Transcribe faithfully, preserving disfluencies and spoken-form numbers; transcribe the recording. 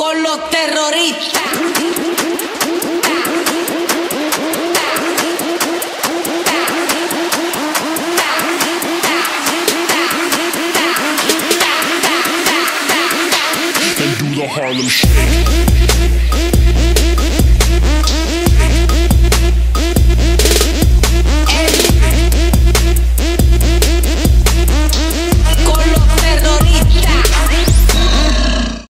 con los terroristas. And do the Harlem Shake.